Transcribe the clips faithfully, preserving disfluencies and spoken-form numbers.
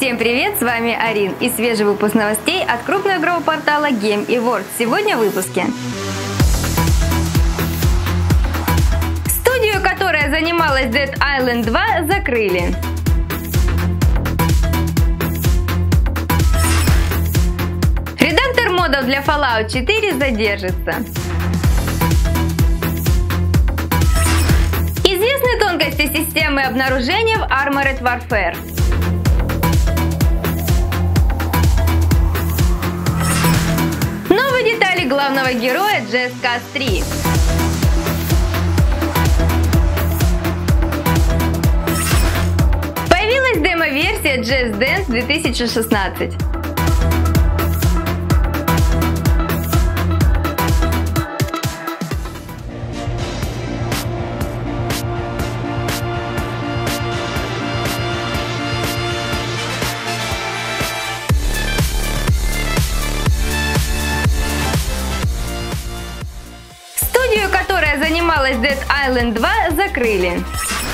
Всем привет, с вами Арин и свежий выпуск новостей от крупного игрового портала Game Awards. Сегодня в выпуске. Студию, которая занималась Dead Island два, закрыли. Редактор модов для Fallout четыре задержится. Известны тонкости системы обнаружения в Armored Warfare. Новые детали главного героя Just Cause три. Появилась демо-версия Just Dance две тысячи шестнадцать. Студию, которая занималась Dead Island два, закрыли.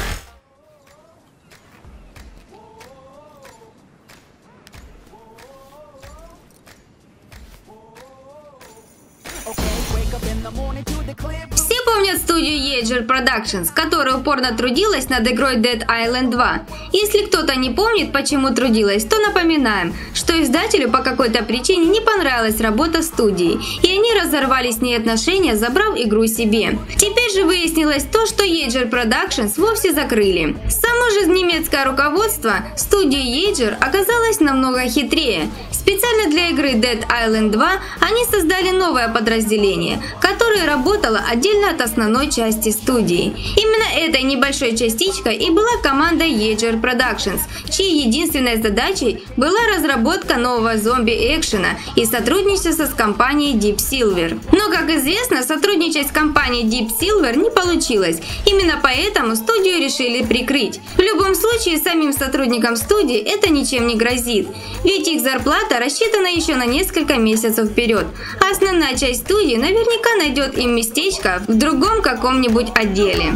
Все помнят студию Yager Productions, которая упорно трудилась над игрой Dead Island два. Если кто-то не помнит, почему трудилась, то напоминаем, что издателю по какой-то причине не понравилась работа студии, и они разорвали с ней отношения, забрав игру себе. Теперь же выяснилось то, что Yager Productions вовсе закрыли. Само же немецкое руководство студии Yager оказалось намного хитрее. Специально для игры Dead Island два они создали новое подразделение, которое работало отдельно от основной части студии. Именно этой небольшой частичкой и была команда Yager Productions, чьей единственной задачей была разработка нового зомби-экшена и сотрудничество с компанией Deep Silver. Но, как известно, сотрудничать с компанией Deep Silver не получилось. Именно поэтому студию решили прикрыть. В любом случае, самим сотрудникам студии это ничем не грозит, ведь их зарплата рассчитана еще на несколько месяцев вперед, а основная часть студии наверняка найдет им местечко в другом каком-нибудь отделе.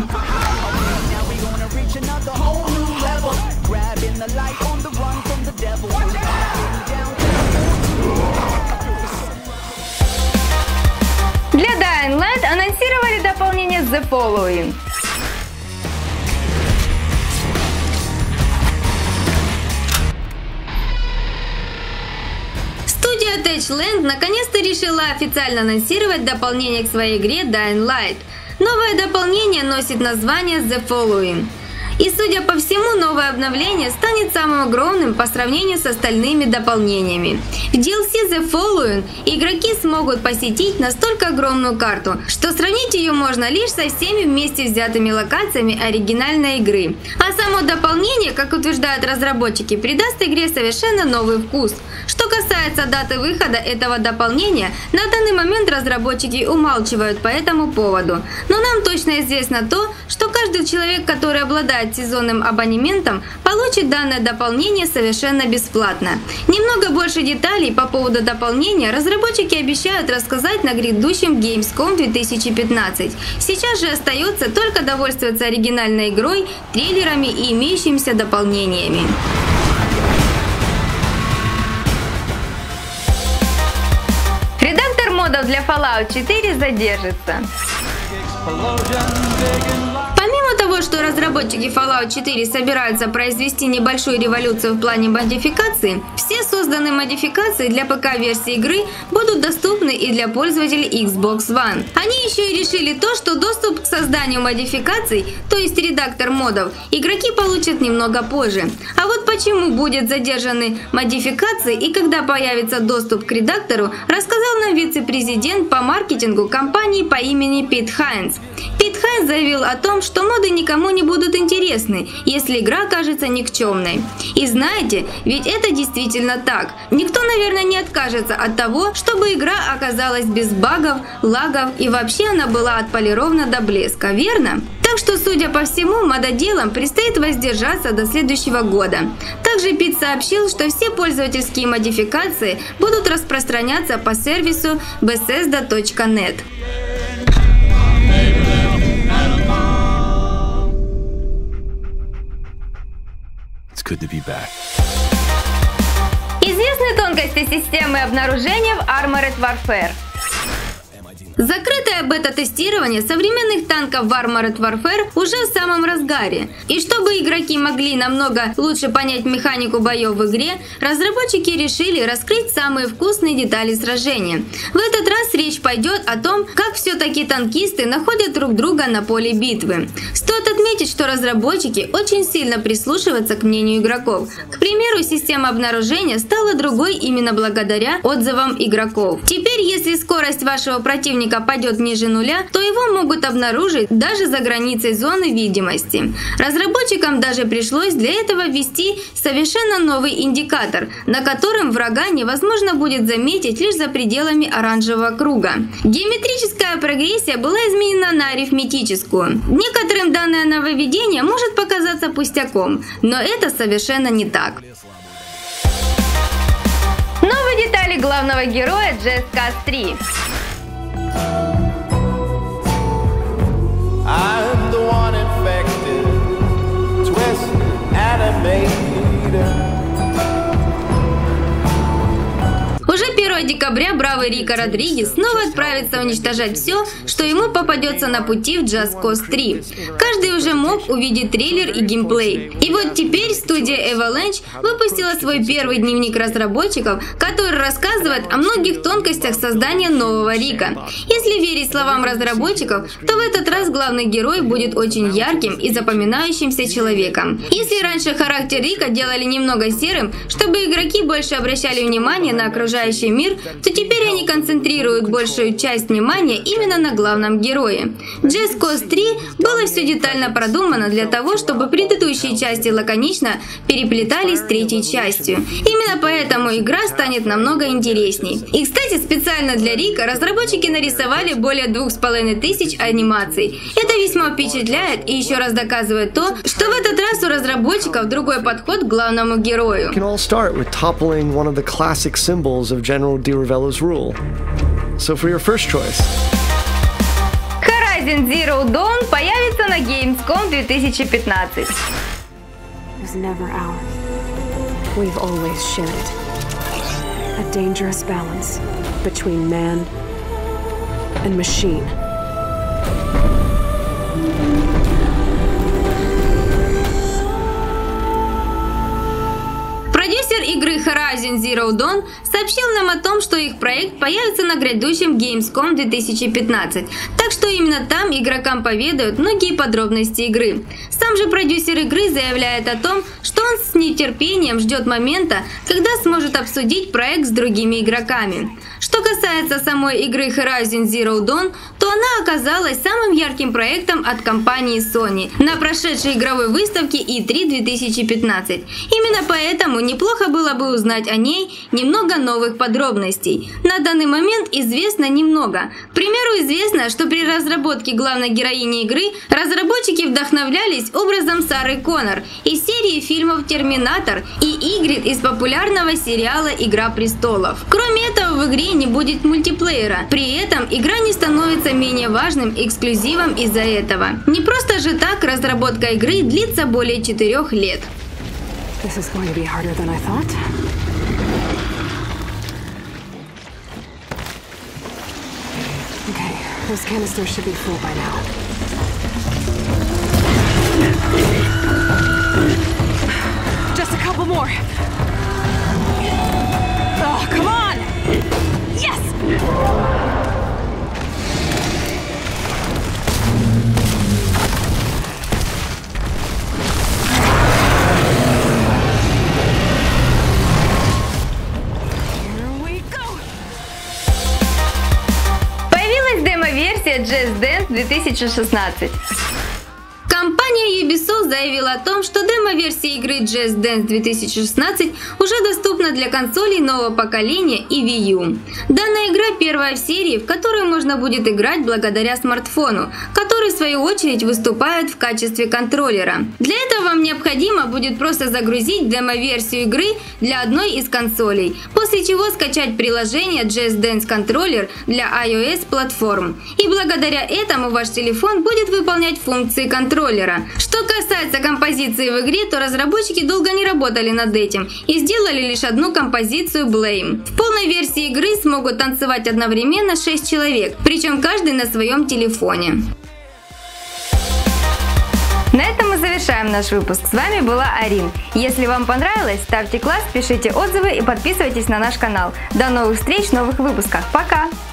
Для Dying Light анонсировали дополнение The Following. Студия Techland наконец-то решила официально анонсировать дополнение к своей игре Dying Light. Новое дополнение носит название The Following. И, судя по всему, новое обновление станет самым огромным по сравнению с остальными дополнениями. В ди эл си The Following игроки смогут посетить настолько огромную карту, что сравнить ее можно лишь со всеми вместе взятыми локациями оригинальной игры. А само дополнение, как утверждают разработчики, придаст игре совершенно новый вкус. Что касается даты выхода этого дополнения, на данный момент разработчики умалчивают по этому поводу. Но нам точно известно то, что каждый человек, который обладает сезонным абонементом, получит данное дополнение совершенно бесплатно. Немного больше деталей по поводу дополнения разработчики обещают рассказать на грядущем Gamescom две тысячи пятнадцать. Сейчас же остается только довольствоваться оригинальной игрой, трейлерами и имеющимися дополнениями. Редактор модов для Fallout четыре задержится. Помимо того, что разработчики Fallout четыре собираются произвести небольшую революцию в плане модификации, все созданные модификации для ПК-версии игры будут доступны и для пользователей Xbox One. Они еще и решили то, что доступ к созданию модификаций, то есть редактор модов, игроки получат немного позже. А вот почему будут задержаны модификации и когда появится доступ к редактору, рассказал нам вице-президент по маркетингу компании по имени Пит Хайнс. Пит Хайнс заявил о том, что моды никому не будут интересны, если игра окажется никчемной. И знаете, ведь это действительно так. Никто, наверное, не откажется от того, чтобы игра оказалась без багов, лагов и вообще она была отполирована до блеска, верно? Так что, судя по всему, мододелам предстоит воздержаться до следующего года. Также Пит сообщил, что все пользовательские модификации будут распространяться по сервису Bethesda точка нет. It's good to be back. Интересные тонкости системы обнаружения в Armored Warfare. Закрытое бета-тестирование современных танков в Armored Warfare уже в самом разгаре. И чтобы игроки могли намного лучше понять механику боев в игре, разработчики решили раскрыть самые вкусные детали сражения. В этот раз речь пойдет о том, как все-таки танкисты находят друг друга на поле битвы. Стоит отметить, что разработчики очень сильно прислушиваются к мнению игроков. К примеру, система обнаружения стала другой именно благодаря отзывам игроков. Теперь, если скорость вашего противника пойдет ниже нуля, то его могут обнаружить даже за границей зоны видимости. Разработчикам даже пришлось для этого ввести совершенно новый индикатор, на котором врага невозможно будет заметить лишь за пределами оранжевого круга. Геометрическая прогрессия была изменена на арифметическую. Некоторым данное нововведение может показаться пустяком, но это совершенно не так. Новые детали главного героя джи эс кас три. I'm the one infected, twisted, animated. Уже первого декабря бравый Рико Родригес снова отправится уничтожать все, что ему попадется на пути в Just Cause три. Каждый уже мог увидеть трейлер и геймплей. И вот теперь студия Avalanche выпустила свой первый дневник разработчиков, который рассказывает о многих тонкостях создания нового Рика. Если верить словам разработчиков, то в этот раз главный герой будет очень ярким и запоминающимся человеком. Если раньше характер Рика делали немного серым, чтобы игроки больше обращали внимание на окружающий мир, то теперь они концентрируют большую часть внимания именно на главном герое. Just Cause три было все детально продумано для того, чтобы предыдущие части лаконично переплетались с третьей частью. Именно поэтому игра станет намного интересней. И, кстати, специально для Рика разработчики нарисовали более двух с половиной тысяч анимаций. Это весьма впечатляет и еще раз доказывает то, что в этот раз у разработчиков другой подход к главному герою. Of General DiRavello's rule. So for your first choice. Horizon Zero Dawn появится на Gamescom две тысячи пятнадцать. It was never ours. We've always shared it. A dangerous balance between man and machine. Продюсер игры Horizon Zero Dawn сообщил нам о том, что их проект появится на грядущем Gamescom две тысячи пятнадцать, так что именно там игрокам поведают многие подробности игры. Сам же продюсер игры заявляет о том, что он с нетерпением ждет момента, когда сможет обсудить проект с другими игроками. Что касается самой игры Horizon Zero Dawn, то она оказалась самым ярким проектом от компании Sony на прошедшей игровой выставке и три две тысячи пятнадцать. Именно поэтому неплохо было бы узнать о ней немного новых подробностей. На данный момент известно немного. К примеру, известно, что при разработке главной героини игры разработчики вдохновлялись образом Сары Коннор из серии фильмов «Терминатор» и Игрит из популярного сериала «Игра престолов». Кроме этого, в игре не будет мультиплеера. При этом игра не становится менее важным эксклюзивом из-за этого. Не просто же так разработка игры длится более четырех лет. This is going to be harder than I thought. Okay, those canisters should be full by now. Just a couple more. Oh, come on! Yes! Демо-версия Just Dance две тысячи шестнадцать. Компания Ubisoft заявила о том, что демо-версия игры Just Dance две тысячи шестнадцать уже доступна для консолей нового поколения и Wii U. Данная игра первая в серии, в которую можно будет играть благодаря смартфону, который в свою очередь выступает в качестве контроллера. Для этого вам необходимо будет просто загрузить демо-версию игры для одной из консолей, после чего скачать приложение Just Dance Controller для iOS платформ. И благодаря этому ваш телефон будет выполнять функции контроллера, Что касается композиции в игре, то разработчики долго не работали над этим и сделали лишь одну композицию Blame. В полной версии игры смогут танцевать одновременно шесть человек, причем каждый на своем телефоне. На этом мы завершаем наш выпуск. С вами была Арин. Если вам понравилось, ставьте класс, пишите отзывы и подписывайтесь на наш канал. До новых встреч в новых выпусках. Пока!